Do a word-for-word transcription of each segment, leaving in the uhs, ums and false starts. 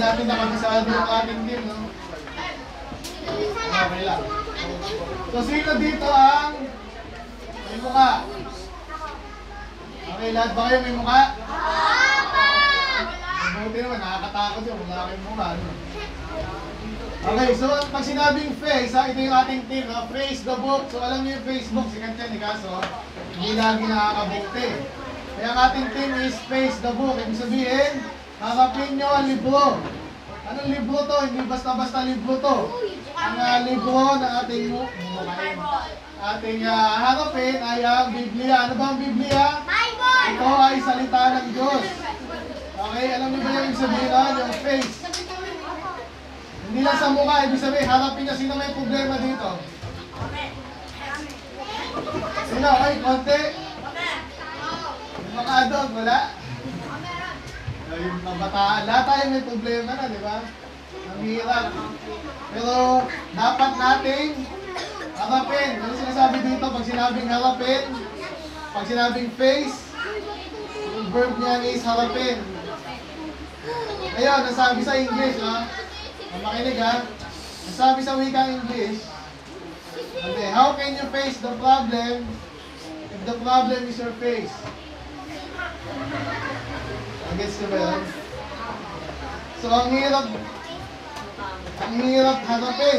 natin nakabisado yung ating team, no? Okay lang. So, sino dito ang may mukha? Okay, lahat ba kayo may mukha? Mabuti naman, nakakatakot yun. Wala kayong mukha, no? Okay, so pag sinabing face, ha, ito yung ating team, ha? Face the book. So, alam niyo yung Facebook, sikat yan, eh, kaso hindi lagi nakakabuti. Kaya ang ating team is face the book. Ibig sabihin, harapin nyo ang libro. Anong libro to? Hindi basta-basta libro to. Ang uh, libro ng ating mukhain. Ating uh, harapin ay ang Biblia. Ano ba ang Biblia? Ito ay salita ng Diyos. Okay, alam niyo ba yung ibig sabihin na? Yung face. Hindi lang sa mukha, ibig sabihin, harapin niya. Sino may problema dito? Sino? Ay, konti. Yung mga adult, wala? Yung kabataan, lahat tayo may problema na, di ba? Ang hirap. Pero dapat nating harapin. Ano sinasabi dito? Pag sinabing harapin, pag sinabing face, yung verb niyan is harapin. Ngayon, nasabi sa English, ha? Makinig, ha? Nasabi sa wikang English, okay, how can you face the problem if the problem is your face? Gets nyo ba yun? So, ang hirap, ang hirap harapin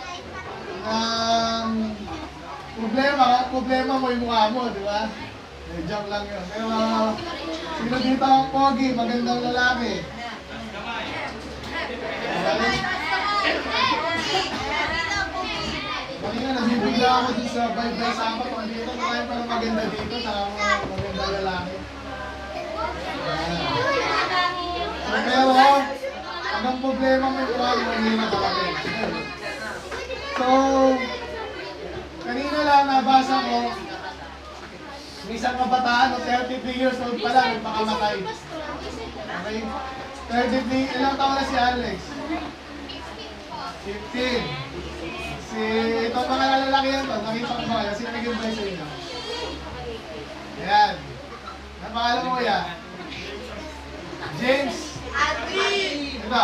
ng problema, problema mo yung mukha mo, di ba? Eh, joke lang yun. Pero, sino dito ang pogi, magandang lalaki? Okay? Kanina, nabibigla ako dito sa bye-bye sa apat. Kung dito, marami pa ng maganda dito sa mga magandang lalaki. So, pero, anong problema mo ito ang hindi nakalapin? So, kanina lang nabasa ko, may isang kabataan, thirty-three years old pa lang, nagpakamatay. Okay? thirty-three, ilang taon na si Alex? fifteen. Si, ito mga lalaki yan to, nakita ko ba? Sino nag-invite sa inyo? Ayan. Ano pangalan mo yan? James? Adi! Ito?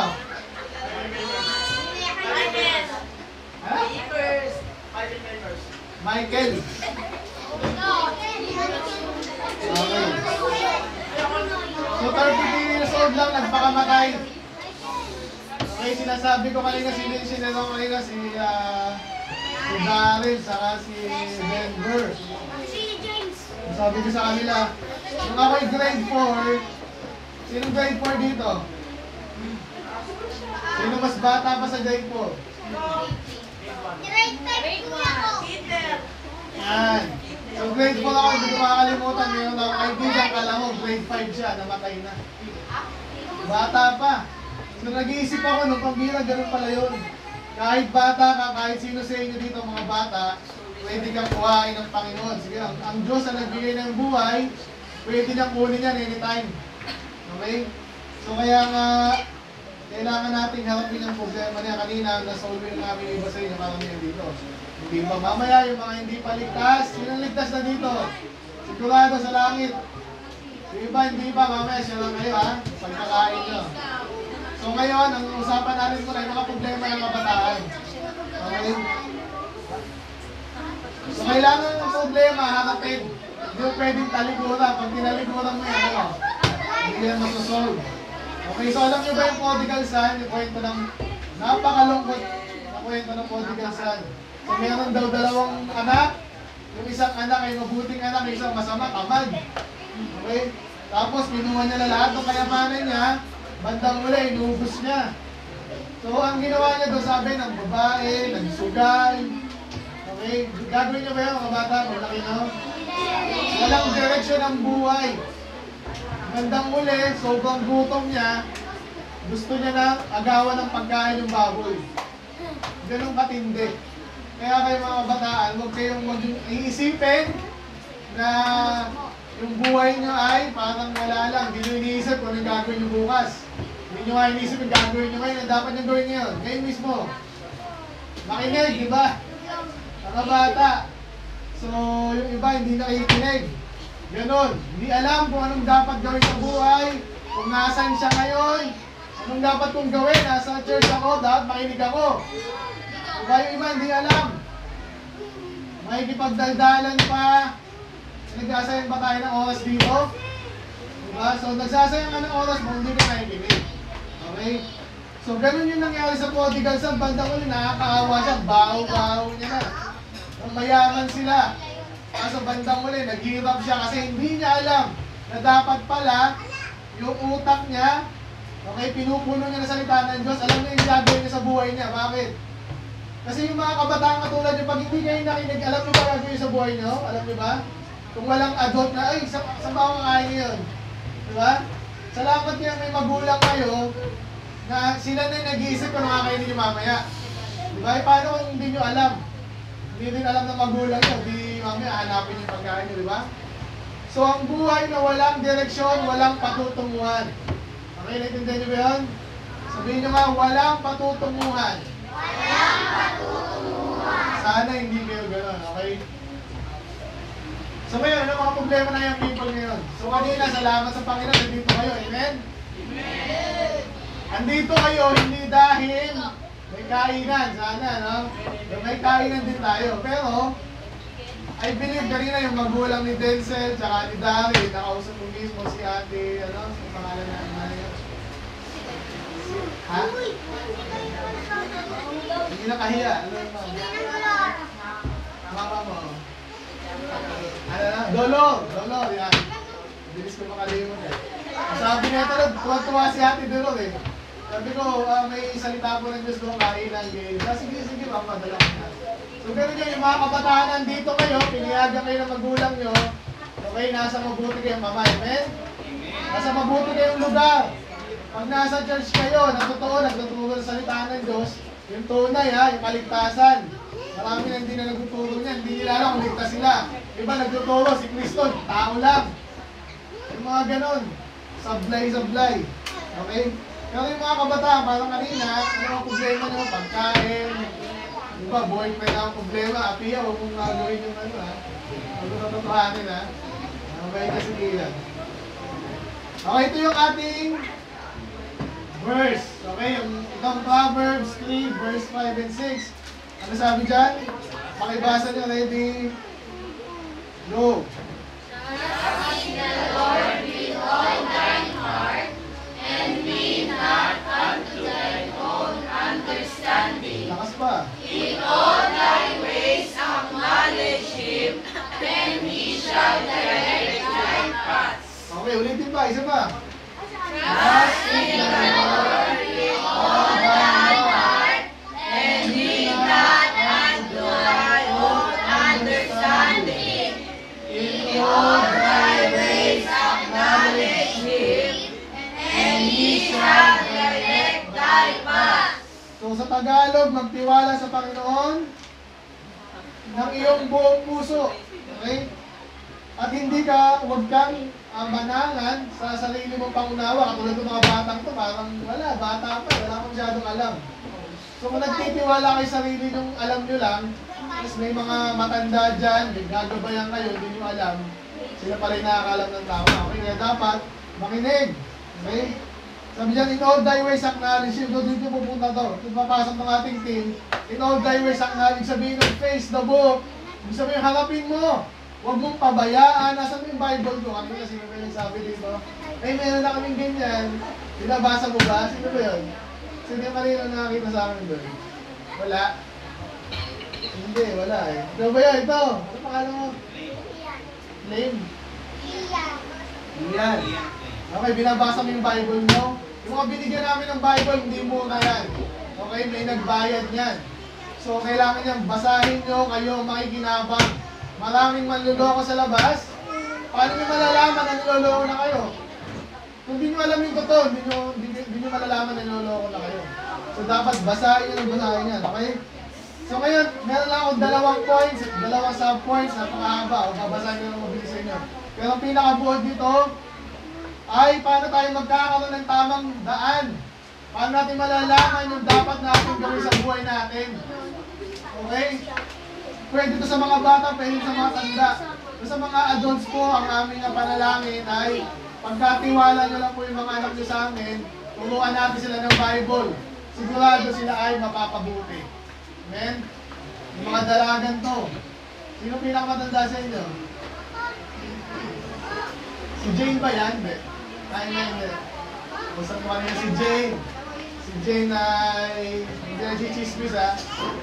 Michael! Ha? Michael! Okay. So, thirty-three years old lang, nagpakamatay. Okay, sinasabi ko kanina, sinino ko kanina si, uh, si Darren, saka si Denver. Sabi ko sa kanila, nung ako'y grade four, sinong grade four dito? Sino mas bata pa sa grade four? Grade five po ako. Yan. So grade four ako, hindi ko makakalimutan. Mayroon ako kaibigan, kala mo grade five siya, namatay na. Bata pa. So nag-iisip ako nung pambira, ganun pala yun. Kahit bata ka, kahit sino sa inyo dito mga bata, pwede kang kuhain ng Panginoon. Sige, ang, ang Diyos na nagbigay ng buhay, pwede niyang kunin yan anytime. Okay? So kaya nga, kailangan nating harapin ang problema niya. Kanina, nasolve na namin iba sa inyo, karamihan dito. Hindi ba mamaya yung mga hindi paligtas? Sinong ligtas na dito? Sigurado sa langit. Yung iba, hindi pa, mamaya siya lang kayo, ha? Pagkakain nyo. So ngayon, ang usapan natin muna yung mga problema ng kabataan. Okay? So kailangan ng problema, harapin. Hindi mo pwedeng taliguran. Pag tinaliguran mo yan, ano? Hindi yan masosolve. Okay, so alam nyo ba yung prodigal son? Yung kwento ng napakalungkot na kwento ng prodigal son. So meron daw dalawang anak. Yung isang anak ay mabuting anak, yung isang masama, tamad. Okay? Tapos kinuha niya lahat ng kayamanan niya. Bandang uli, inuubos niya. So ang ginawa niya daw, sabi ng babae, nagsugal. Okay? Gagawin niyo ba yun mga bata? Malaki no? Walang direksyon ang buhay. Bandang uli, sobrang gutom niya. Gusto niya na agawan ng pagkain yung baboy. Ganun katindi. Kaya kayo mga kabataan, huwag kayong mag-iisipin na yung buhay nyo ay parang wala lang. Hindi nyo iniisip kung anong gagawin nyo bukas. Hindi nyo nga iniisip yung gagawin nyo ngayon. Dapat nyo gawin ngayon. Ngayon mismo. Makinig, di ba? Mga bata. So, yung iba hindi nakikinig. Ganon. Hindi alam kung anong dapat gawin sa buhay. Kung nasan siya ngayon. Anong dapat kong gawin? Nasa church ako, dapat makinig ako. Diba yung iba, hindi alam. Makikipagdaldalan pa. Nagsasayang ba tayo ng oras dito? Diba? So, nagsasayang ka ng oras mo, hindi ka nakikinig. Okay? So, ganun yung nangyari sa prodigal son. Bandang uli, nakakaawa siya. Baho-baho niya na. Nung mayaman sila. Kaso bandang uli, naghirap siya kasi hindi niya alam na dapat pala yung utak niya, okay, pinupuno niya na salita ng Diyos, alam niya yung gagawin niya sa buhay niya. Bakit? Kasi yung mga kabataan katulad niyo, pag hindi kayo nakinig, alam niyo ba gagawin sa buhay niyo? Alam niyo ba? Kung walang adult na, ay, sa, sa ba akong kaya niyo yun? Diba? Salamat niya may magulang kayo na sila na yung nag-iisip kung nakakainin niyo mamaya. Diba? E, paano kung hindi niyo alam? Hindi rin alam ng magulang niyo, di mamaya hanapin yung pagkain niyo, diba? So, ang buhay na walang direksyon, walang patutunguhan. Okay, naintindihan niyo ba yun? Sabihin niyo nga, walang patutunguhan. Walang patutunguhan. Sana hindi kayo gano'n, okay? So, ngayon, ano mga problema na yung people ngayon? So, kanina, salamat sa Panginoon, nandito kayo. Amen? Amen! Andito kayo, hindi dahil may kainan. Sana, no? May kainan din tayo. Pero, I believe kanina yung magulang ni Denzel tsaka ni Dari, nakausap ko mismo si ate, ano, sa pangalan na ano. Ha? Hindi na kahiya. Ano mo? Mama mo. Ano na? Dolor! Dolor, yan. Bilis ko makalimot eh. Sabi nito, tuwa-tuwa si ate Dolor eh. Sabi ko, uh, may salita po ng Diyos doon, kainan, game. Ah, sige, sige, mamadala ko na. So, ganun yun, yung mga kabataan nandito kayo, piniyagan kayo ng magulang nyo, okay, nasa mabuti kayong mama, amen? Nasa mabuti kayong lugar. Pag nasa church kayo, na totoo, nagtuturo sa salita ng Diyos, yung tunay ha, yung kaligtasan. Marami na hindi na nagtuturo niyan, hindi nila alam kung ligtas sila. Iba nagtuturo, si Kristo, tao lang. Yung mga ganun, sablay-sablay. Okay? Pero yung mga kabataan, parang kanina, ano ang problema nyo, pagkain, diba, boyfriend ang problema, apiya, huwag mong gagawin yung ano ha. Huwag mong natutuhanin ha. Mabay ka sigilan. Okay, ito yung ating verse. Okay, yung itong Proverbs three, verse five and six. Ano sabi dyan? Pakibasa nyo, ready? Go! Trust in the Lord with all thine heart, and lean not unto thine own understanding. Lakas pa. In all thy ways acknowledge him, and he shall direct thy paths. Okay, ulitin pa. Isa pa. Trust in the Lord with all thy heart, and lean not unto thy own understanding. In all thy ways acknowledge him, and he shall direct thy paths. So sa Tagalog, magtiwala sa Panginoon ng iyong buong puso. Okay? At hindi ka, huwag kang uh, manangan sa sarili mong pangunawa. Katulad ng mga batang to, parang wala, bata pa, wala kang masyadong alam. So kung nagtitiwala kayo sa sarili nyo, alam nyo lang, tapos may mga matanda dyan, gagabayan kayo, hindi nyo alam, sila pa rin nakakalam ng tao. Okay, kaya dapat makinig. Okay? Sabi dyan, in all thy ways acknowledge him. Doon dito pupunta to. Ito papasok ng ating team. In all thy ways acknowledge, sabihin ng face the book. Ibig sabihin, harapin mo. Huwag mong pabayaan. Nasaan mo yung Bible ko? Kami kasi may nagsabi dito. Eh, meron na kaming ganyan. Binabasa mo ba? Sino ba yun? Sino yung kanina nakakita sa amin doon? Wala? Hindi, wala eh. Ito ba yun? Ito. Ano pangalan mo? Lame. Iyan. Okay, binabasa mo yung Bible mo. Yung mga binigyan namin ng Bible, hindi muna yan. Okay, may nagbayad yan. So, kailangan niyang basahin nyo, kayo makikinabang. Maraming manluloko sa labas. Paano nyo malalaman na niloloko na kayo? Kung hindi nyo alam yung totoo, hindi nyo, hindi, hindi nyo malalaman na niloloko na kayo. So, dapat basahin nyo ng basahin yan, okay? So, ngayon, meron lang akong dalawang points, dalawang sub-points, napakahaba. O, babasahin nyo ng mabilis sa inyo. Pero ang pinaka-buod dito, ay paano tayo magkakaroon ng tamang daan. Paano natin malalaman yung dapat natin gawin sa buhay natin. Okay? Pwede ito sa mga bata, pwede sa mga tanda. Sa mga adults po, ang aming panalangin ay pagkatiwala nyo lang po yung mga anak nyo sa amin, turuan natin sila ng Bible. Sigurado sila ay mapapabuti. Amen? Yung mga dalagan to. Sino pinakamatanda sa inyo? Si Jane ba yan? Hindi. Ay, hindi, hindi. Usap ko kanina si Jane. Si Jane ay hindi na chismis ha.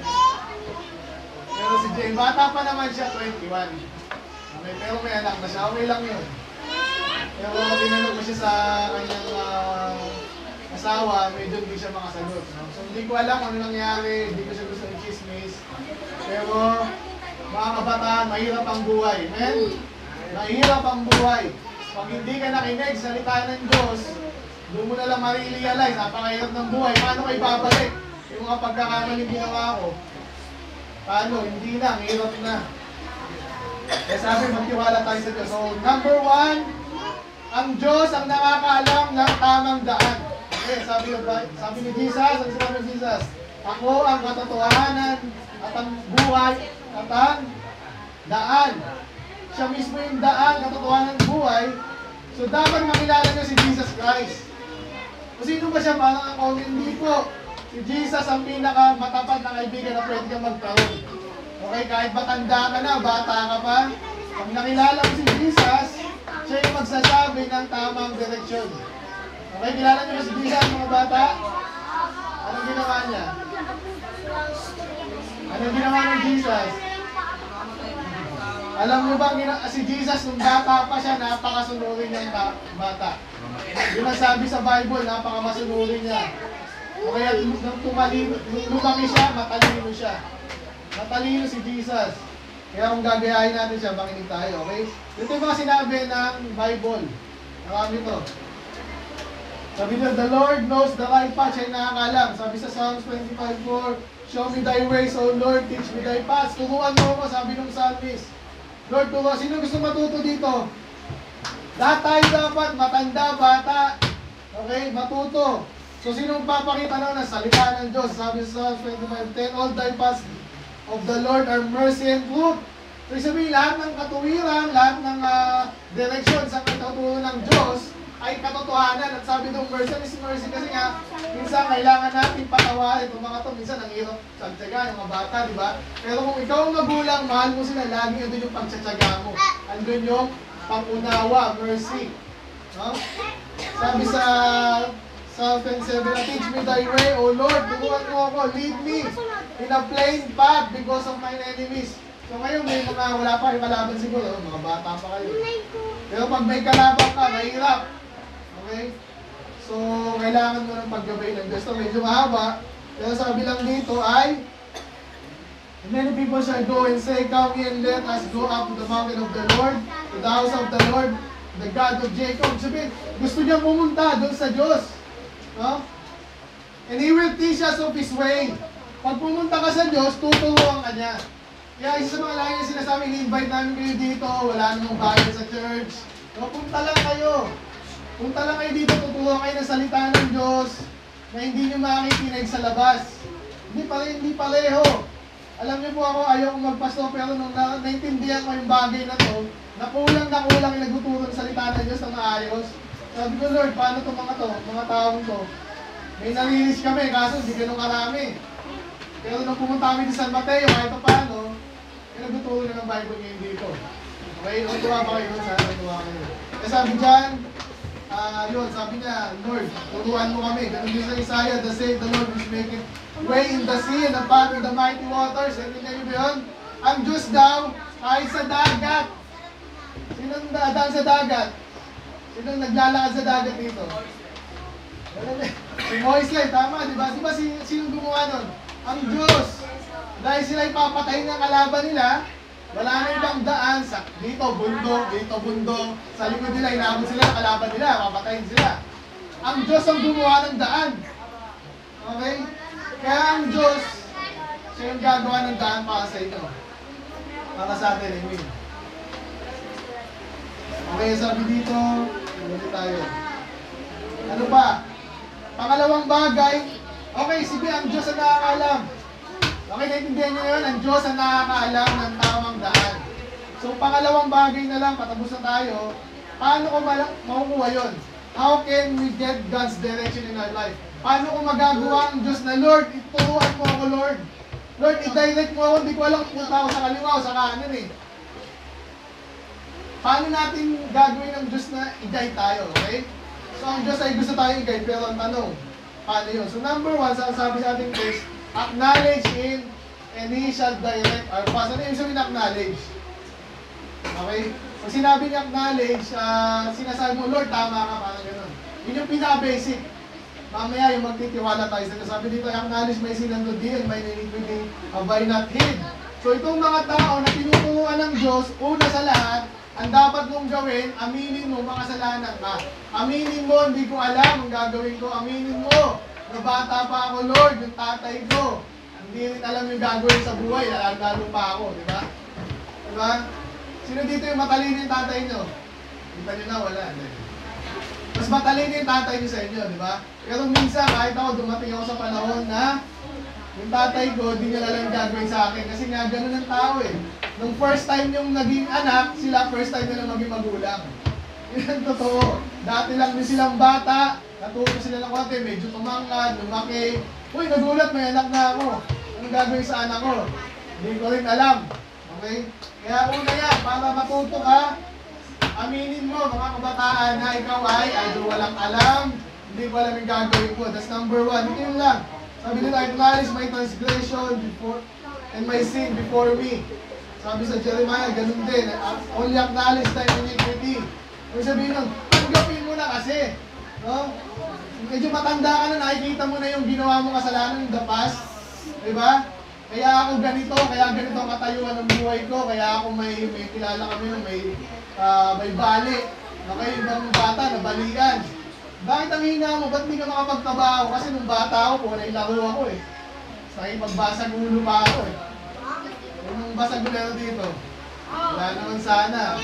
Pero si Jane, bata pa naman siya, twenty-one. Okay, pero may anak na siya. Okay lang yun. Pero tinanong ko siya sa kanyang uh, asawa, medyo hindi siya makasagot. No? So hindi ko alam kung ano nangyari, hindi ko siya gusto ng chismis. Pero mga kabataan, mahirap ang buhay. Amen? Mahirap ang buhay. Pag hindi ka nakinig, salita ng Diyos, doon mo na lang marirealize, napakahirap ng buhay. Paano kayo babalik? Yung mga pagkakamaling ginawa ko. Paano? Hindi na, hirap na. Kaya sabi, magtiwala tayo sa Diyos. So, number one, ang Diyos ang nakakaalam ng tamang daan. Okay, sabi, sabi ni Jesus, ang sinabi ni Jesus, ako ang katotohanan at ang buhay at ang daan. Siya mismo yung daan, katotohanan ng buhay. So, dapat makilala niyo si Jesus Christ. Kung sino ba siya? Parang ako, hindi po. Si Jesus ang pinaka matapat na kaibigan na pwede kang magkaroon. Okay, kahit matanda ka na, bata ka pa, pag nakilala mo si Jesus, siya yung magsasabi ng tamang direksyon. Okay, kilala niyo ba si Jesus, mga bata? Anong ginawa niya? Anong ginawa ni Jesus? Alam niyo ba, si Jesus, nung bata pa siya, napakasunurin niya yung bata. Yun ang sabi sa Bible, napakamasunurin niya. O kaya nung tumalino, nung lumaki siya, matalino siya. Matalino si Jesus. Kaya kung gagayahin natin siya, makinig tayo, okay? Ito yung mga sinabi ng Bible. Marami to. Sabi niya, the Lord knows the right path. Siya yung nakakalam. Sabi sa Psalms twenty-five four, show me thy ways, O Lord, teach me thy paths. Turuan mo ako, sabi ng psalmist. Lord, turuan. Sino gusto matuto dito? Lahat tayo dapat, matanda, bata. Okay, matuto. So, sino papakita na ng salita ng Diyos? Sabi sa Psalms twenty-five ten, all thy paths of the Lord are mercy and truth. So, sabihin, lahat ng katuwiran, lahat ng uh, direksyon sa katuturo ng Diyos ay katotohanan. At sabi doon, mercy is mercy kasi nga, minsan kailangan natin patawarin. Itong mga to, minsan ang hirap sagtsaga, yung mga bata, di ba? Pero kung ikaw ang magulang, mahal mo sila, lagi andun yung pagtsatsaga mo. Andun yung pangunawa, mercy. No? Sabi sa Psalm twenty-seven, teach me thy way, O Lord, turuan mo ako, lead me in a plain path because of my enemies. So ngayon, may mga wala pa yung kalaban siguro, mga bata pa kayo. Pero pag may kalaban ka, mahirap. Okay? So, kailangan mo ng paggabay ng Diyos. So, medyo mahaba. Pero sabi lang dito ay, many people shall go and say, come ye and let us go up to the mountain of the Lord, to the house of the Lord, the God of Jacob. Sabihin, gusto niya pumunta doon sa Diyos. No? And He will teach us of His way. Pag pumunta ka sa Diyos, tuturuan ka niya. Kaya isa sa mga lagi na sinasabi, ni-invite namin kayo dito, wala namang bayad sa church. No, punta lang kayo. Punta lang kayo dito, tuturuan kayo ng salita ng Diyos na hindi nyo makikinig sa labas. Hindi pare, hindi pareho. Alam niyo po ako, ayaw kong magpasto, pero nung na naintindihan ko yung bagay na to, na kulang na kulang yung nagtuturo ng salita ng Diyos na maayos. Sabi ko, Lord, paano itong mga to, mga taong to? May nalinis kami, kaso hindi ganun karami. Pero nung pumunta kami sa San Mateo, kahit pa paano, yung nagtuturo na ng Bible ngayon dito. Okay, natuwa pa kayo sa natuwa kayo. Kaya sabi dyan, uh, yun, sabi niya, Lord, turuan mo kami. Ganun din sa Isaiah, the same, the Lord which make it way in the sea and the path in the mighty waters. Sabi niya yun yun, ang Diyos daw ay sa dagat. Sinong dadaan sa dagat? Sinong naglalakad sa dagat dito? Si Moises, tama, di ba? Di ba si, sinong gumawa nun? Ang Diyos. Dahil sila ipapatayin ng kalaban nila, wala na ibang daan sa dito, bundok, dito, bundok. Sa likod nila, inaabot sila ng kalaban nila, papatayin sila. Ang Diyos ang gumawa ng daan. Okay? Kaya ang Diyos, siya yung gagawa ng daan para sa inyo. Para sa atin, amen. Okay, sabi dito, ulit tayo. Ano pa? Pangalawang bagay, okay, sige, ang Diyos ang nakakaalam. Okay, naintindihan niyo yun? Ang Diyos ang nakakaalam ng tamang daan. So, pangalawang bagay na lang, patapos na tayo, paano ko makukuha yun? how can we get God's direction in our life? Paano ko magagawa ang Diyos na, Lord, ituruan mo ako, Lord. Lord, i-direct mo ako, hindi ko alam kung punta ako sa kaliwa o sa kanan eh. Paano natin gagawin ng Diyos na i-guide tayo, okay? So, ang Diyos ay gusto tayo i-guide, pero ang tanong, paano yun? So, number one, sabi sa ating text, acknowledge Him and He shall direct our paths. Ano yung sabihin acknowledge? Okay? Pag sinabi niya acknowledge, uh, sinasabi mo, Lord, tama ka, parang gano'n. Yun yung pinaka-basic. Mamaya yung magtitiwala tayo. Sabi dito, acknowledge my sin unto thee and my iniquity have I not hid. So itong mga tao na tinuturuan ng Diyos, una sa lahat, ang dapat mong gawin, aminin mo, makasalanan ka. Aminin mo, hindi ko alam ang gagawin ko. Aminin mo, na bata pa ako, Lord, yung tatay ko. Hindi rin alam yung gagawin sa buhay, lalo pa ako, di ba? Di ba? Sino dito yung matalino yung tatay nyo? Kita nyo na, wala. Mas matalino yung tatay nyo sa inyo, di ba? Pero minsan, kahit ako, dumating ako sa panahon na yung tatay ko, di nyo alam gagawin sa akin. Kasi nga, ganun ang tao eh. Nung first time yung naging anak, sila first time nila maging magulang. Yun ang totoo. Dati lang din silang bata, natuto sila ng konti, medyo tumangkad, lumaki. Uy, nagulat, may anak na ako. Anong gagawin sa anak ko? Hindi ko rin alam. Okay? Kaya una yan, para matuto ka, aminin mo, mga kabataan, na ikaw ay either walang alam, hindi ko alam yung gagawin ko. That's number one. Ito yun lang. Sabi nila, acknowledge my transgression before and my sin before me. Sabi sa Jeremiah, ganun din. Only acknowledge thy iniquity. Kung sabihin nun, tanggapin mo na kasi. No? Medyo matanda ka na, nakikita mo na yung ginawa mo kasalanan in the past. Diba? Kaya ako ganito, kaya ganito ang katayuan ng buhay ko, kaya ako may, may kilala kami na may, uh, may bali. Okay, ibang bata, nabalian. Bakit ang hina mo? Ba't di ka makapagtrabaho? Kasi nung bata ako, kung wala laro ako eh. Sa pagbasag ulo pa ako eh. Yung basag ulo dito. Wala naman sana.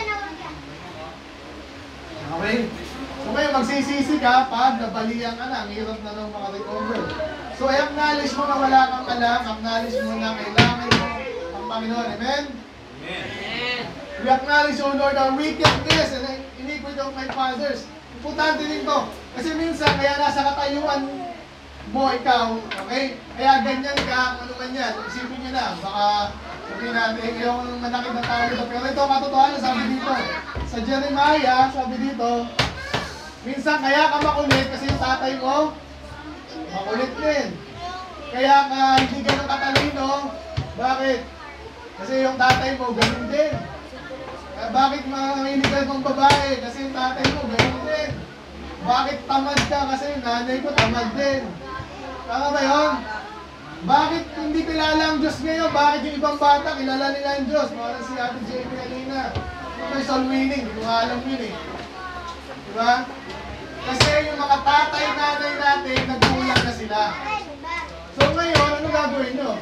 Okay? So ngayon, magsisisi ka pag nabalian ka na. Ang hirap na nung makarecover. So, i-acknowledge mo na wala kang alam. Acknowledge mo na kailangan mo ang Panginoon. Amen? Amen. We acknowledge, O Lord, our wickedness and the iniquity of my fathers. Importante din to. Kasi minsan, kaya nasa katayuan mo ikaw, okay? Kaya ganyan ka, ano man yan. Isipin nyo na, baka sabihin natin, eh, yung manakit na tao dito. Pero ito, katotohanan, sabi dito. Sa Jeremiah, sabi dito, minsan kaya ka makulit kasi yung tatay mo, makulit din. Kaya ka hindi ganun katalino. Bakit? Kasi yung tatay mo, ganun din. Kaya bakit mahilig ka ng babae? Kasi yung tatay mo, ganun din. Bakit tamad ka? Kasi yung nanay ko, tamad din. Tama ba yun? Bakit hindi kilala ang Diyos ngayon? Bakit yung ibang bata, kilala nila ang Diyos? Parang si Ate J P kanina. May soul winning, hindi ko alam yun eh. Diba? Kasi yung mga tatay, nanay natin, nagkulang na sila. So ngayon, ano gagawin nyo?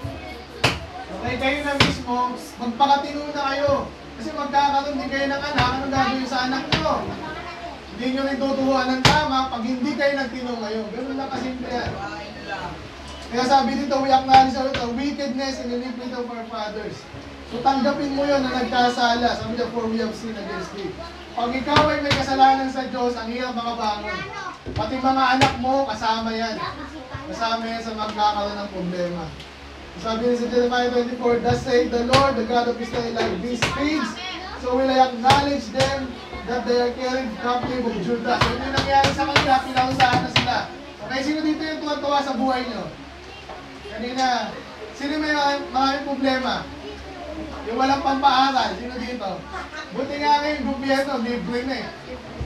Okay, kayo na mismo, magpakatino na kayo. Kasi magkakaroon din kayo ng anak, anong gagawin sa anak nyo? Hindi nyo rin tuturuan ng tama pag hindi kayo nagtino ngayon. Ganun lang kasimple yan. Kaya sabi dito, we acknowledge the wickedness and iniquity of our fathers. So tanggapin mo yun na nagkasala. Sabi niya, for we have sinned against thee. Pag ikaw ay may kasalanan sa Diyos, ang hirap makabangon. Pati mga anak mo, kasama yan. Kasama yan sa magkakaroon ng problema. Sabi niya sa Jeremiah twenty-four, thus saith the Lord, the God of Israel, like these pigs, so will I acknowledge them that they are carried captive of Judah. So yung nangyari sa kanila, pinausahan na sila. Okay, sino dito yung tuwa-tuwa sa buhay nyo? Kanina, sino may maraming problema? Yung walang pampaaral, sino dito? Buti nga ngayon, gobyerno, libre na eh.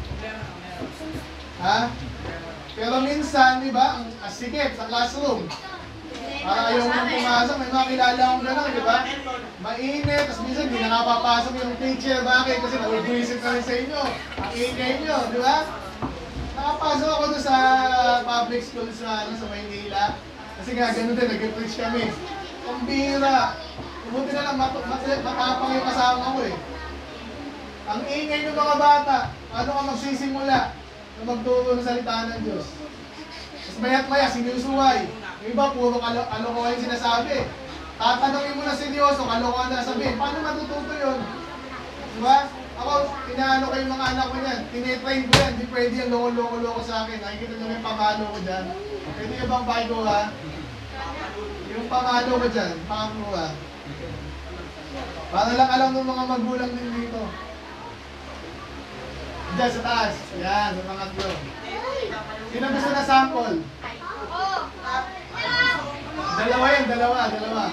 Ha? Pero minsan, di ba, ang asikip sa classroom. Para ayaw mo nang pumasok, may mga kilala akong gano'n, di ba? Mainit, tapos minsan hindi nakapapasok yung teacher. Bakit? Kasi nag-visit na rin sa inyo. Ang ingay nyo, di ba? Nakapasok ako doon sa public school sa, ano, sa Maynila. Kasi nga, gano'n din, nag-preach kami. Pambira. Buti na lang, mat mat matapang yung kasama ko eh. Ang ingay ng mga bata, paano ka magsisimula na magturo ng salita ng Diyos? Tapos maya't maya, sinusuway. Yung iba, puro kalo kalokohan yung sinasabi. Tatanungin mo na seryoso, kalokohan na sabihin. Paano matututo yun? Diba? Ako, inaano ko yung mga anak ko niyan. Tinetrain ko yan. Hindi pwede yung loko-loko-loko sa akin. Nakikita nyo yung pamalo ko dyan. Pwede yung bang pakikuha? Yung pamalo ko dyan, pakakuha. Para lang alam ng mga magulang din dito. Diyan sa taas. Yan, sa mga tlo. Sino gusto na sample? Dalawa yan, dalawa, dalawa.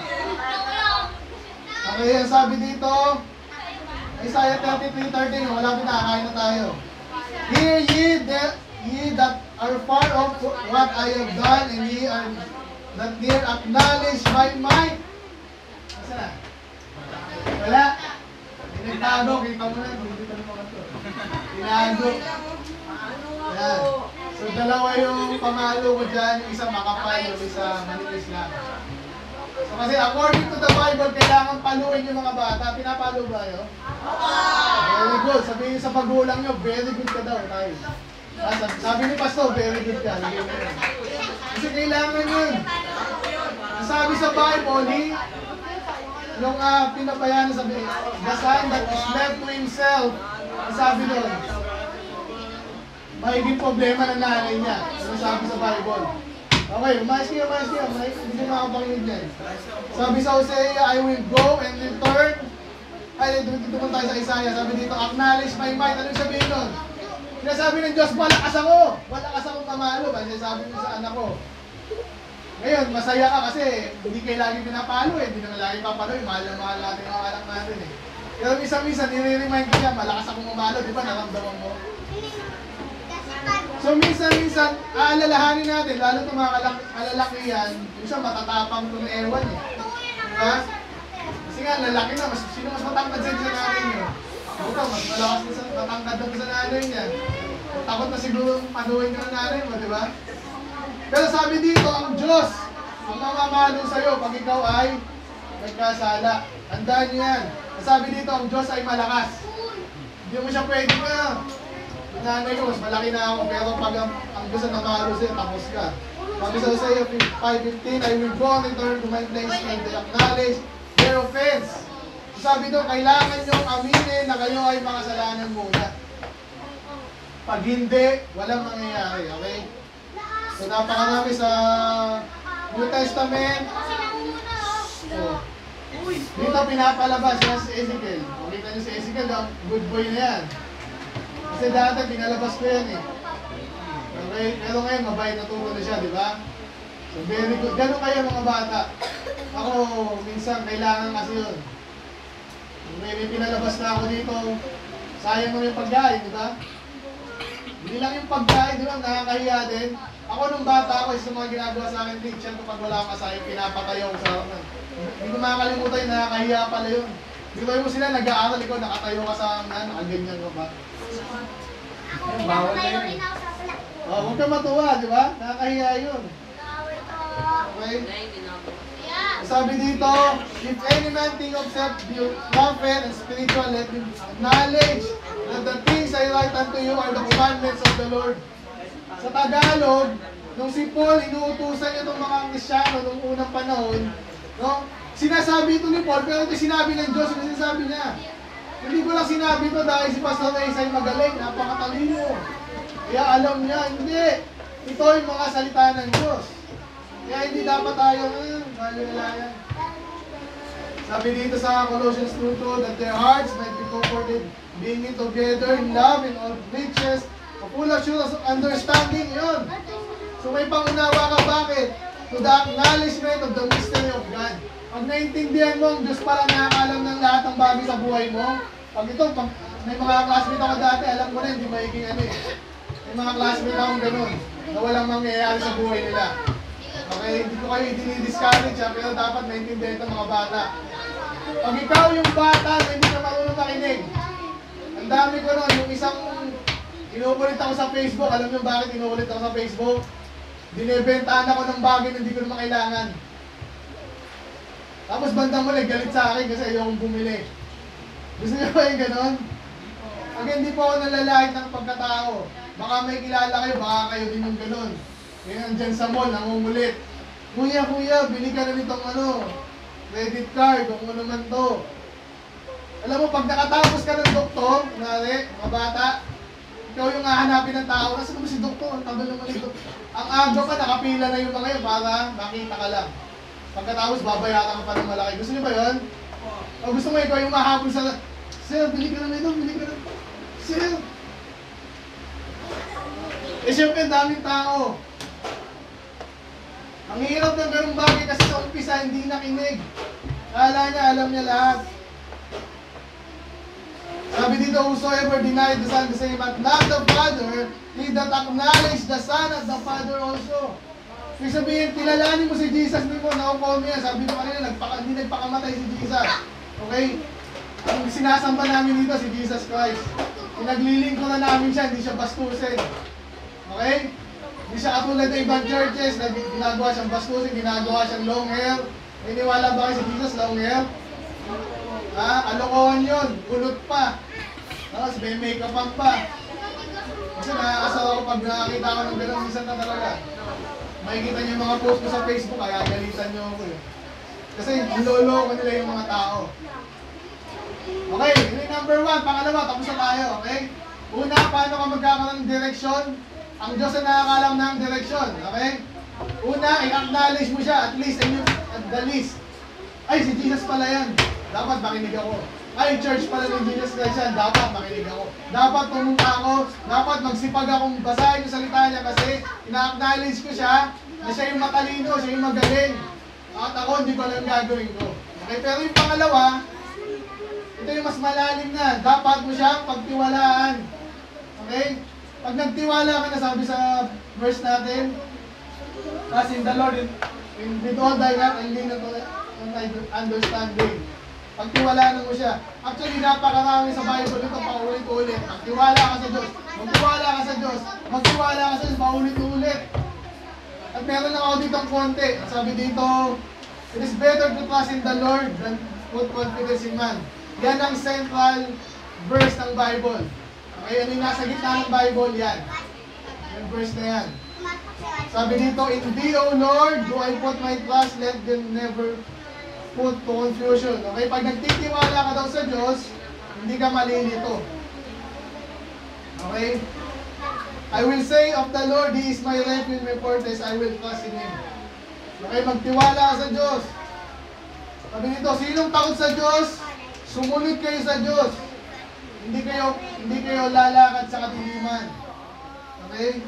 Okay, ang sabi dito, Isaiah thirty-three thirteen, wala pinakain na tayo. Hear ye, that, ye that are far off what I have done, and ye are that near acknowledge my might. Asa na? Wala. Pinagtago, kita mo na, hindi pa naman ito. Tinago. Yan. So, dalawa yung pamalo ko dyan, yung isa makapal, yung isa manipis lang. So, kasi according to the Bible, kailangan paluin yung mga bata. Pinapalo ba yun? Very good. Sabihin nyo sa magulang nyo, very good ka daw. Tayo. Ah, sabi, sabi ni Pastor, very good ka. Kasi kailangan yun. Sabi sa Bible, he, yung uh, pinabayaan sabi, the son that is left to himself, sabi doon, magiging problema ng nanay niya. Ano sabi sa Bible? Okay, umayos kayo, umayos kayo. Hindi ko makapanginig yan. Sabi sa Hosea, I will go and return. Ay, dito po tayo sa Isaiah. Sabi dito, acknowledge my might. Ano yung sabihin nun? Sinasabi ng Diyos, malakas ako. Malakas akong kamalo. Kasi sabi mo sa anak ko. Ngayon, masaya ka kasi hindi kayo lagi pinapalo eh. Hindi naman lagi papalo eh. Mahal na mahal natin ang anak natin eh. Pero minsan-minsan, nire-remind ko niya, malakas akong mamalo. Di ba? Naramdaman mo? So minsan-minsan, aalalahanin natin, lalo itong mga kalalakihan, minsan matatapang itong ewan eh. Diba? Kasi nga, lalaki na, mas, sino mas matangkad sa nanay niyo? Buka, mas malakas na sa matangkad na sa nanay niya. Takot na siguro panuhin ka ng nanay mo, di ba? Pero sabi dito, ang Diyos, ang mamamalo sa'yo pag ikaw ay nagkasala. Tandaan niyo yan. Sabi dito, ang Diyos ay malakas. Hindi mo siya pwede ka. Nanay ko, mas malaki na ako, pero pag ang, ang gusto na mahalo sa'yo, tapos ka. Sabi sa Hosea five fifteen, I will go and return to my place and they acknowledge their offense. So sabi doon, kailangan nyo aminin na kayo ay makasalanan muna. Pag hindi, walang mangyayari, okay? So napakarami sa New Testament. So, dito pinapalabas yan si Ezekiel. Makita nyo si Ezekiel, good boy na yan. Kasi dati, pinalabas ko yan eh. Okay? Pero ngayon, mabait na turo na siya, di ba? So, very good. Gano'n kayo mga bata? Ako, minsan, kailangan kasi yun. May, may pinalabas na ako dito. Sayang mo yung pagkain, di ba? Hindi lang yung pagkain, di ba? Nakakahiya din. Ako nung bata ako, isa mga ginagawa sa akin, teacher ko pag wala akong asahin, pinapatayo ko sa akin. Hindi ko makakalimutan yung nakakahiya pala yun. Di ba mo sila nag-aaral, ikaw nakatayo ka sa ano, nakaganyan ka ba? Ayun, bawal na yun. Oh, huwag ka matuwa, di ba? Nakakahiya yun. Okay? Sabi dito, if any man think of self be prophet and spiritual, let him acknowledge that the things I write unto you are the commandments of the Lord. Sa Tagalog, nung si Paul, inuutusan niya itong mga Kristyano nung unang panahon, no? Sinasabi ito ni Paul, pero ito sinabi ng Diyos, yung sinasabi niya. Hindi ko lang sinabi ito dahil si Pastor Reyes ay magaling, napakatalino. Kaya alam niya, hindi. Ito yung mga salita ng Diyos. Kaya hindi dapat tayo, eh, bali na yan. Sabi dito sa Colossians two two, that their hearts might be comforted, being it together in love and all riches, full assurance of understanding, yun. So may pangunawa ka, bakit? To the acknowledgement of the mystery of God. Pag naintindihan mo, ang Diyos pala nakakalam ng lahat ng bagay sa buhay mo. Pag ito, pag may mga classmate ako dati, alam ko na hindi magiging ano eh. May mga classmate akong ganun, na walang mangyayari sa buhay nila. Okay, hindi ko kayo dinidiscourage ha, pero dapat naintindihan ito mga bata. Pag ikaw yung bata na hindi ka marunong makinig, ang dami ko nun, yung isang inuulit ako sa Facebook, alam niyo bakit inuulit ako sa Facebook? Dinibentahan ako ng bagay na hindi ko naman kailangan. Tapos bandang muli, galit sa akin kasi ayokong bumili. Gusto niyo ba yung ganon? Pag hindi po ako nalalait ng pagkatao, baka may kilala kayo, baka kayo din yung ganon. Kaya nandyan sa mall, nangungulit. Kuya, kuya, bili ka na nitong ano, credit card, kung ano naman to. Alam mo, pag nakatapos ka ng doktor, kunwari, mga bata, ikaw yung hahanapin ng tao, kasi naman si doktor, ang tagal naman ito. Ang aga pa, nakapila na yung mga yun para makita ka lang. Pagkatapos, babayaran ka pa ng malaki. Gusto niyo ba yun? O gusto mo ikaw yung mahabol sa, Sir, bili ka na nito, bili ka na. Sir! Eh, syempre, daming tao. Ang hirap ng ganung bagay kasi sa umpisa, hindi nakinig. Kala niya, alam niya lahat. Sabi dito, whosoever denied the Son the same but not the Father, he that acknowledge the Son as the Father also. Ibig sabihin, kilalanin mo si Jesus, hindi mo, nakukuha mo yan. Sabi mo kanina, nagpaka, hindi nagpakamatay si Jesus. Okay? Ang sinasamba namin dito, si Jesus Christ. Pinaglilingkuran namin siya, hindi siya bastusin. Okay? Hindi siya katulad ng ibang churches na ginagawa siyang bastusin, ginagawa siyang long hair. Iniwala ba kayo si Jesus, long hair? Ha? Kalokohan yun. Ulot pa. Tapos may make-up pa. Kasi nakakasawa ko pag nakakita ko ng gano'n minsan na talaga. Makikita niyo yung mga post ko sa Facebook, kaya galitan niyo ako eh. Kasi niloloko nila yung mga tao. Okay, yun yung number one. Pangalawa, tapos na tayo, okay? Una, paano ka magkakaroon ng direksyon? Ang Diyos ay nakakalam ng direksyon, okay? Una, i-acknowledge mo siya, at least, and you, at the least. Ay, si Jesus pala yan. Dapat makinig ako. Ay, church pala ng Jesus Christ yan. Dapat makinig ako. Dapat pumunta ako. Dapat magsipag akong basahin yung salita niya kasi ina-acknowledge ko siya na siya yung matalino, siya yung magaling. At ako, hindi ko alam gagawin ko. Okay, pero yung pangalawa, ito yung mas malalim na. Dapat mo siyang pagtiwalaan. Okay? Pag nagtiwala ka na, sabi sa verse natin, as in the Lord, in, in, with all thy heart, and lean unto thy understanding. Pagtiwalaan mo siya. Actually, napakarami sa Bible ito paulit-ulit. Magtiwala ka sa Diyos. Magtiwala ka sa Diyos. Magtiwala ka sa Diyos. Paulit-ulit. At meron lang ako dito ang konti. Sabi dito, it is better to trust in the Lord than put confidence in man. Yan ang central verse ng Bible. Okay, ano yung nasa gitna ng Bible? Yan. Yung verse na yan. Sabi dito, in thee, O Lord, do I put my trust, let them never put to confusion. Okay, pag nagtitiwala ka daw sa Diyos, hindi ka malilito. Okay? I will say of the Lord, He is my refuge, my fortress, I will trust in Him. Okay, magtiwala ka sa Diyos. Sabi dito, sinong takot sa Diyos? Sumunod kayo sa Diyos. Hindi kayo hindi kayo lalakad sa katiliman. Okay?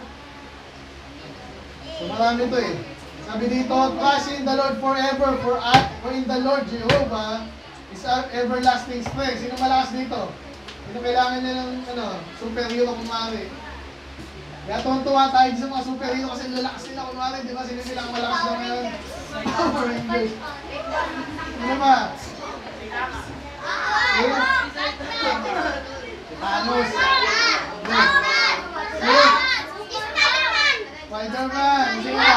So marami ito eh. Sabi dito, trust in the Lord forever, for, for in the Lord Jehovah is our everlasting strength. Sino malakas dito? Sino kailangan niya ng ano, superhero kumari? Kaya tuwan-tuwa tayo sa mga superhero kasi lalakas nila kumari, di ba? Sino silang malakas na ngayon? Power Rangers. Ano ba? Thanos. Spider-Man. Sino ba?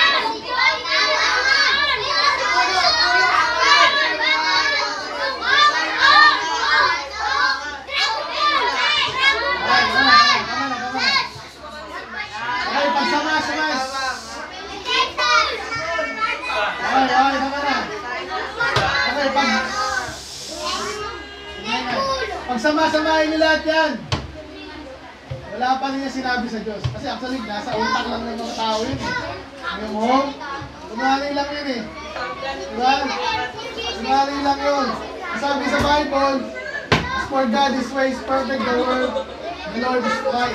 Okay, pagsama-sama. Okay, okay, tama na. Okay, pag... Pagsama-samahin niyo lahat yan. Wala pa rin yung sinabi sa Diyos. Kasi actually, nasa utak lang ng mga tao yun eh. Ngayon mo, tumaling lang yun eh. Diba? Tumaling lang yun. Sabi sa Bible, as for God, His way is perfect, the word, the Lord is right.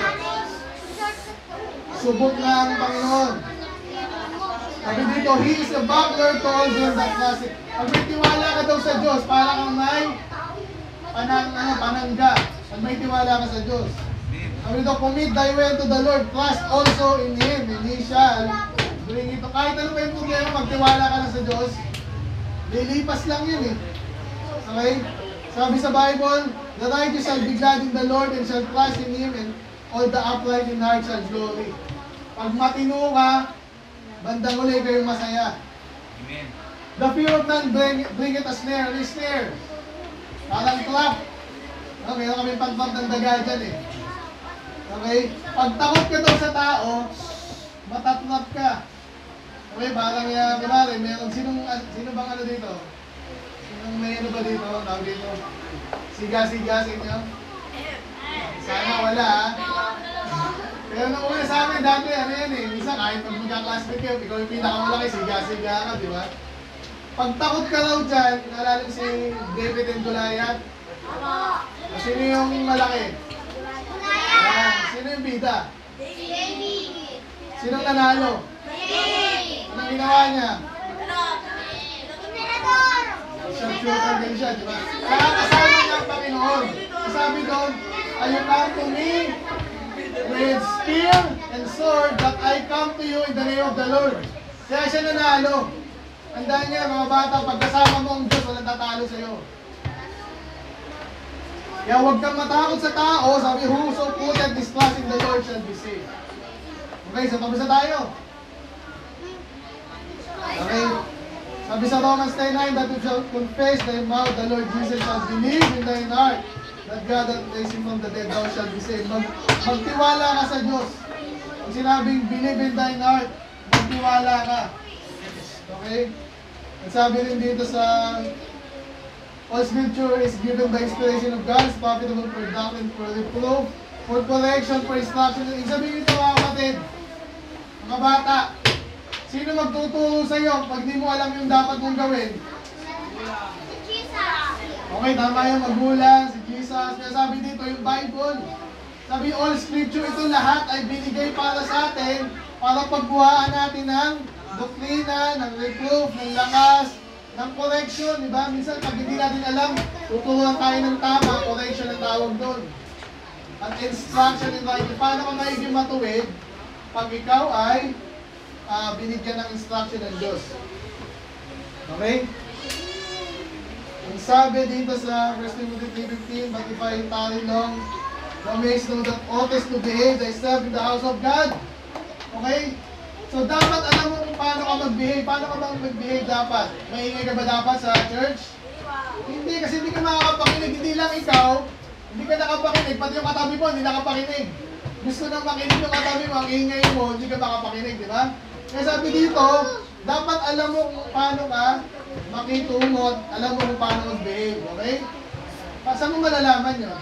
Subok na ang Panginoon. Sabi dito, He is a buckler to all them that trust Him. Pag may tiwala ka daw sa Diyos, para kang may panang, ano, panangga. Pag may tiwala ka sa Diyos. Sabi dito, commit thy way to the Lord, trust also in Him, and He shall bring it. Kahit ano pa yung problema, magtiwala ka na sa Diyos, lilipas lang yun eh. Okay? Sabi sa Bible, the righteous shall be glad in the Lord and shall trust in Him, and all the upright in heart shall glory. Pag matino ka, bandang uli kayong masaya. Amen. The fear of man bring, bring it a snare. Ano yung snare? Parang trap. No, meron kami pagpag ng daga dyan eh. Okay? Pag takot ka daw sa tao, matatrap ka. Okay, parang uh, kunwari, meron, sinong, sino bang ano dito? Sinong may ano ba dito? Tawag dito? Siga-siga sa inyo? Sana wala ha. Pero nung una sa amin dati, ano yan eh, minsan kahit pag magka-classmate kayo, ikaw yung pinakamalaki, siga-siga ka, di ba? Pag takot ka raw dyan, naalala mo si David and Goliath? O sino yung malaki? Ayan. Sino yung bida? Sinong nanalo? Anong ginawa niya? Sharpshooter din siya, di ba? Kaya kasama niya ang Panginoon. Sabi doon, "Are you come to me with spear and sword that I come to you in the name of the Lord." Kaya siya nanalo. Tandaan niya, mga bata, pagkasama mo ang Diyos, walang tatalo sa'yo. Kaya huwag kang matakot sa tao. Sabi, "Whoso putteth his trust in the Lord shall be saved." Okay, so tapos na tayo. Okay. Sabi sa Romans ten nine, "That you shall confess thy mouth the Lord Jesus, shall believe in thine heart that God hath raised him from the dead, thou shalt be saved." Mag magtiwala ka sa Diyos. Kung sinabing believe in thine heart, magtiwala ka. Okay? At sabi rin dito sa all scripture is given by inspiration of God, is profitable for doctrine, for reproof, for correction, for instruction. Ibig sabihin nito mga kapatid, mga bata, sino magtuturo sa iyo pag di mo alam yung dapat mong gawin? Okay, tama yung magulang, si Jesus. Kaya sabi dito yung Bible. Sabi all scripture, ito lahat ay binigay para sa atin para pagbuhaan natin ng doktrina, ng reproof, ng lakas, ng correction, di ba? Minsan pag hindi natin alam, tuturuan tayo ng tama, correction ang tawag doon. At instruction in right. Paano ka maiging matuwid pag ikaw ay uh, binigyan ng instruction ng Diyos? Okay? Ang sabi dito sa First Timothy three fifteen, "But if I tarry long, thou mayest know that oughtest to behave thyself in the house of God." Okay? So dapat alam mo kung paano ka mag-behave. Paano ka bang mag-behave dapat? Maingay ka ba dapat sa church? Hindi, kasi hindi ka makakapakinig. Hindi lang ikaw, hindi ka nakapakinig. Pati yung katabi mo, hindi nakapakinig. Gusto nang makinig yung katabi mo, ang ingay mo, hindi ka makapakinig, di ba? Kaya sabi dito, dapat alam mo kung paano ka makitungot, alam mo kung paano mag-behave, okay? Saan mo malalaman yun?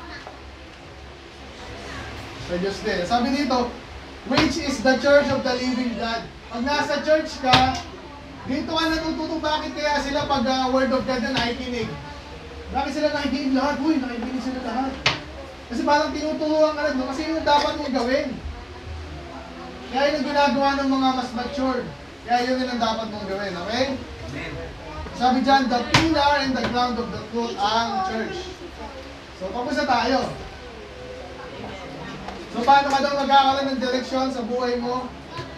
Sa Diyos din. Sabi dito, which is the church of the living God. Pag nasa church ka, dito ka natututo bakit kaya sila pag uh, word of God na nakikinig. Bakit sila nakikinig lahat? Uy, nakikinig sila lahat. Kasi parang tinuturuan ka lang doon. Kasi yun dapat mong gawin. Kaya yun ang ginagawa ng mga mas mature. Kaya yun yun ang dapat mong gawin. Okay? Sabi dyan, the pillar and the ground of the truth ang church. So, tapos na tayo. So, paano ka daw magkakaroon ng direksyon sa buhay mo?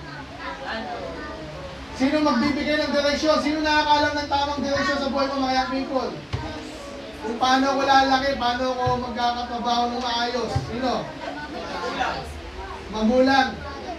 Sino magbibigay ng direksyon? Sino nakakaalam ng tamang direksyon sa buhay mo, mga young people? Kung paano ko lalaki, paano ko magkakatrabaho ng maayos? Sino? Magulang.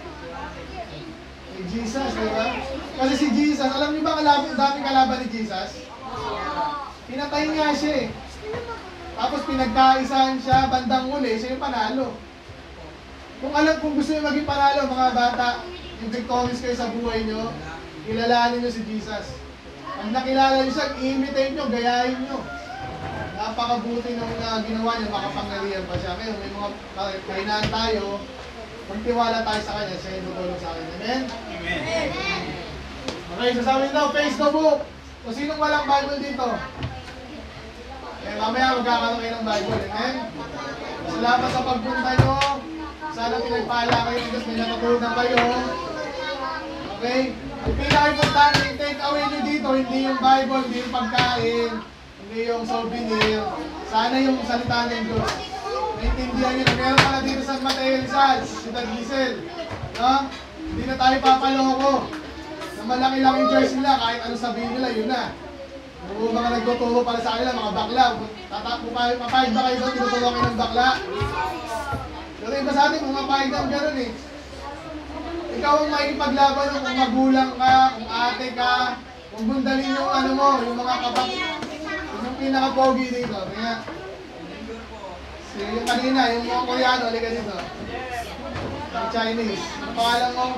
Si Jesus, di ba? Kasi si Jesus, alam niyo ba ang daming kalaban ni Jesus? Pinatay nga siya eh. Tapos pinagkaisahan siya, bandang huli, siya yung panalo. Kung alam, kung gusto niyo maging panalo, mga bata, yung victorious kayo sa buhay niyo, kilalanin niyo si Jesus. Pag nakilala niyo siya, i-imitate niyo, gayahin niyo. Napakabuti ng uh, ginawa niya, makapangyarihan pa siya. Kaya may mga kainaan tayo, magtiwala tayo sa kanya, siya yung tutulong sa akin. Amen? Amen. Okay, so sabi daw, face the book. So sinong walang Bible dito? Eh, mamaya magkakaroon kayo ng Bible. Amen? Salamat sa pagpunta niyo. Sana pinagpala kayo ng Diyos, may natutunan kayo. Okay? Ang pinaka-importante yung take away nyo dito, hindi yung Bible, hindi yung pagkain, hindi yung souvenir. Sana yung salita ng Diyos. Naintindihan nyo na meron pala dito sa Mateo Rizal, Ciudad Gisel. No? Hindi na tayo papaloko. Na malaki-laki church nila, kahit ano sabihin nila, yun na. Kung mga nagtuturo pala sa kanila, mga bakla. Papayag ba kayo doon, tinuturo kayo ng bakla? Pero iba sa atin, mga pahig ng gano'n eh. Ikaw ang makikipaglaban kung magulang ka, kung ate ka, kung bundalin yung ano mo, yung mga kapatid. Yung pinaka-pogi dito. Kaya, si, yung kanina, yung mga Koreano, halika dito. Yung Chinese. Ang pangalan mo?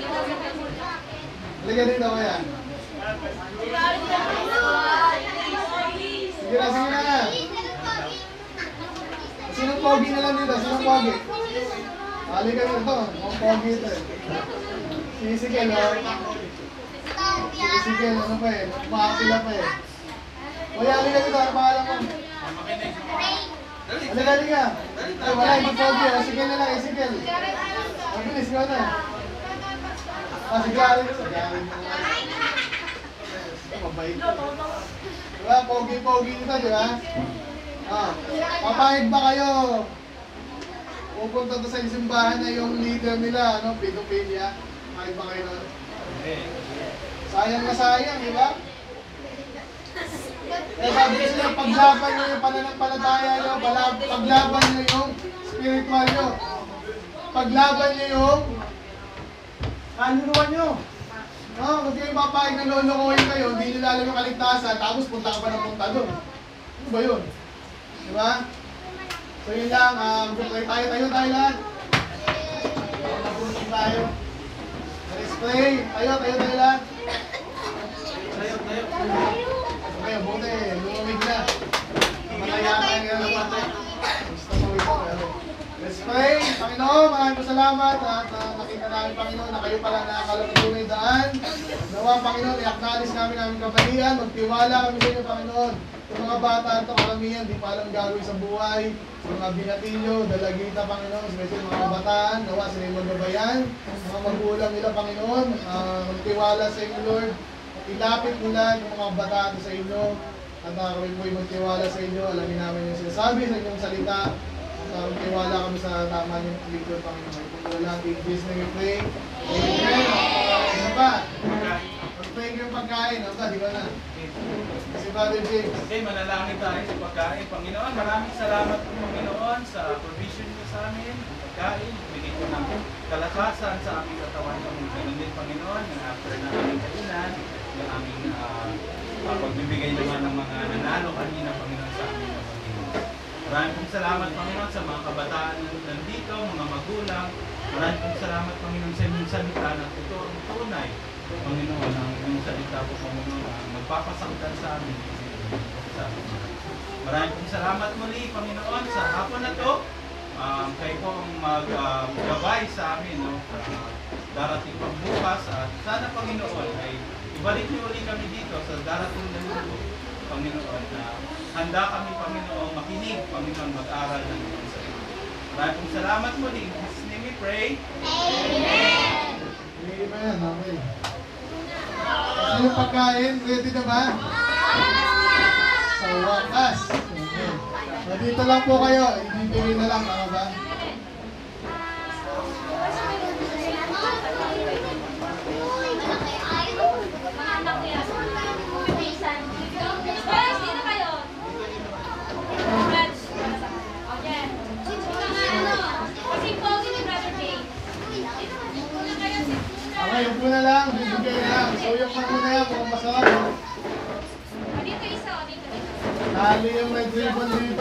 Halika dito kaya. Sige na, sige na nga. Sinong pogi na lang dito? Sinong pogi? Hali kayo ito. Ang pogi ito eh. Sisikil, oh. Sisikil, ano pa eh. Makapila pa eh. Kuya, hali kayo dito. Ano pangalan mo? Hali, hali ka. Ay, wala, hindi pogi. O, sikil na lang, isikil. Mabilis ka na. Ah, sige, hali ka. Sige, hali ka. Mabait ko. Diba, pogi-pogi dito, di ba? Ah, papayag ba kayo? Pupunta to sa simbahan na yung leader nila, ano, pedophilia. Papayag ba kayo nun? Sayang na sayang, di ba? Kaya sabi ko sila, paglaban nyo yung pananampalataya nyo, paglaban nyo yung spiritual nyo. Paglaban nyo yung kaluluwa nyo. No, kung kayo papayag na lolokohin kayo, hindi nyo lalong yung kaligtasan, tapos punta ka pa ng punta doon. Ano ba yun? Diba? So yun lang, um, tayo tayo tayo tayo lahat. Napunti tayo. Let's pray. Tayo, tayo tayo lahat. Tayo, tayo. Okay, buti, lumamig na. Malaya tayo nga ng pati. Gusto mo ito. Let's pray. Panginoon, maraming salamat at uh, nakita namin, Panginoon, na kayo pala nakakalatunay daan. Nawa, Panginoon, i-acknowledge namin namin kabalian, magtiwala kami sa inyo, Panginoon. Yung mga bata ito, karamihan, di pa alam gagawin sa buhay. Yung mga binatilyo, dalagita, Panginoon, especially mga kabataan, nawa sila yung magabayan. Mga magulang nila, Panginoon, uh, magtiwala sa inyo, Lord. Ilapit nila yung mga bataan sa inyo. At uh, kami po'y magtiwala sa inyo. Alamin namin yung sinasabi sa inyong salita. Uh, magtiwala kami sa tama niyong lingkod, Panginoon. May pagkula lang, in Jesus' name we pray. Amen. Ano ba? Pag-pray yung pagkain, ano ba? Di ba na? Si Brother James. Okay, manalangin tayo sa pagkain. Panginoon, maraming salamat po, Panginoon, sa provision niyo sa amin. Pagkain, bigay ko ng kalakasan sa aming katawan. Ganun din, Panginoon, yung after na aming kainan, yung aming uh, pagbibigay naman ng mga nanalo kanina, Panginoon, sa amin. Maraming pong salamat, Panginoon, sa mga kabataan na nandito, mga magulang. Maraming pong salamat, Panginoon, sa inyong salita na totoo, tunay. Panginoon, ang inyong salita po, Panginoon, ang magpapasangtan sa amin. Maraming pong salamat muli, Panginoon, sa hapon na to. Um, kayo po ang mag-gabay uh, sa amin, no? Uh, darating pang bukas. At sana, Panginoon, ay ibalik niyo ulit kami dito sa darating na linggo, Panginoon, na handa kami, Panginoon, makinig, Panginoon, mag-aral ng inyong salita. Maraming pong salamat muli. In Jesus' name we pray. Amen. Amen. Okay. Kasi yung pagkain, ready na ba? Sa wakas. Okay. So, dito lang po kayo. Ibibigay na lang, ano ba? Okay, yung po na lang, bibigay na lang. So yung mga na yan, mukhang masarap. Dito isa, dito, dito. Nali yung red ribbon dito.